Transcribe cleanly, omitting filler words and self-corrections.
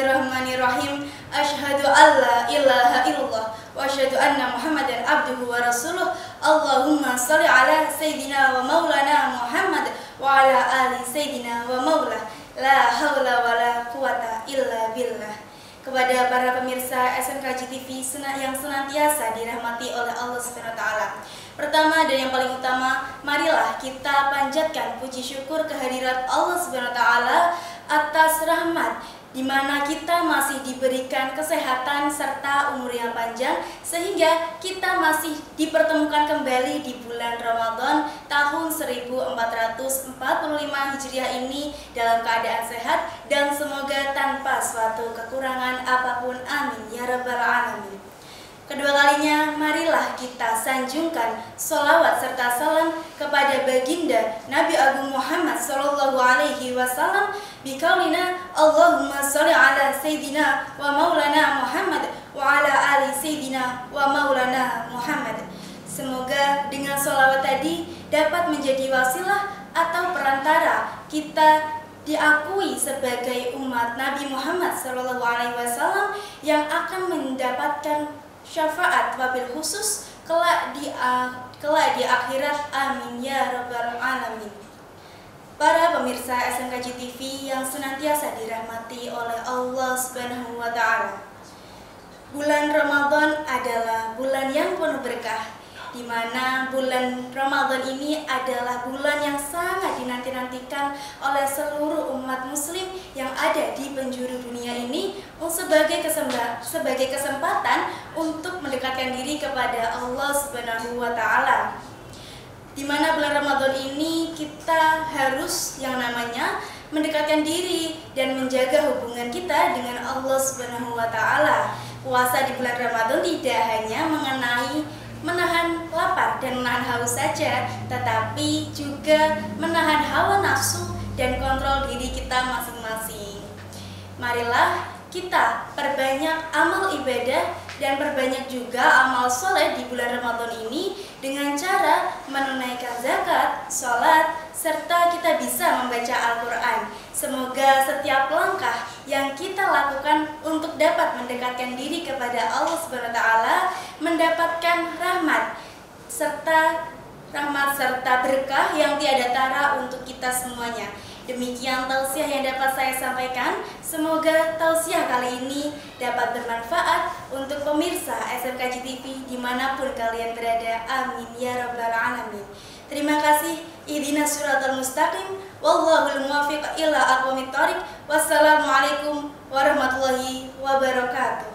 Bismillahirrahmanirrahim. Asyhadu alla ilaha illallah wa asyhadu anna Muhammadan abduhu wa rasuluh. Allahumma shalli ala sayyidina wa maulana Muhammad wa ala ali sayyidina wa maulah. La haula wa la quwata illa billah. Kepada para pemirsa SMKJ TV yang senantiasa dirahmati oleh Allah Subhanahu wa taala. Pertama dan yang paling utama, marilah kita panjatkan puji syukur kehadirat Allah Subhanahu wa taala atas rahmat di mana kita masih diberikan kesehatan serta umur yang panjang sehingga kita masih dipertemukan kembali di bulan Ramadan tahun 1445 Hijriah ini dalam keadaan sehat dan semoga tanpa suatu kekurangan apapun, amin ya rabbal alamin. Kedua kalinya, marilah kita sanjungkan sholawat serta salam kepada baginda Nabi Agung Muhammad Sallallahu Alaihi Wasallam bikaulina Allahumma sholli ala Sayyidina wa maulana Muhammad wa ala ali Sayyidina wa maulana Muhammad. Semoga dengan sholawat tadi dapat menjadi wasilah atau perantara kita diakui sebagai umat Nabi Muhammad Sallallahu Alaihi Wasallam yang akan mendapatkan syafaat wabil khusus kelak di akhirat, amin ya rabbal alamin. Para pemirsa SMKJ TV yang senantiasa dirahmati oleh Allah Subhanahu wa taala. Bulan Ramadan adalah bulan yang penuh berkah, di mana bulan Ramadan ini adalah bulan yang sangat dinanti-nantikan oleh seluruh umat muslim yang ada di penjuru dunia ini sebagai kesempatan untuk mendekatkan diri kepada Allah Subhanahu wa taala. Di mana bulan Ramadan ini kita harus yang namanya mendekatkan diri dan menjaga hubungan kita dengan Allah Subhanahu wa taala. Puasa di bulan Ramadan tidak hanya menahan lapar dan menahan haus saja, tetapi juga menahan hawa nafsu dan kontrol diri kita masing-masing. Marilah kita perbanyak amal ibadah dan perbanyak juga amal soleh di bulan Ramadan ini dengan cara menunaikan zakat, sholat, serta kita bisa membaca Al-Quran. Semoga setiap langkah yang kita lakukan untuk dapat mendekatkan diri kepada Allah Subhanahu wa taala mendapatkan rahmat serta berkah yang tiada tara untuk kita semuanya. Demikian tausiah yang dapat saya sampaikan. Semoga tausiah kali ini dapat bermanfaat untuk pemirsa SMKJ TV dimanapun kalian berada, amin ya rabbal alamin. Terima kasih. Ihdinas siratal mustaqim. Wallahul muwaffiq ila aqwamit thoriq. Wassalamualaikum warahmatullahi wabarakatuh.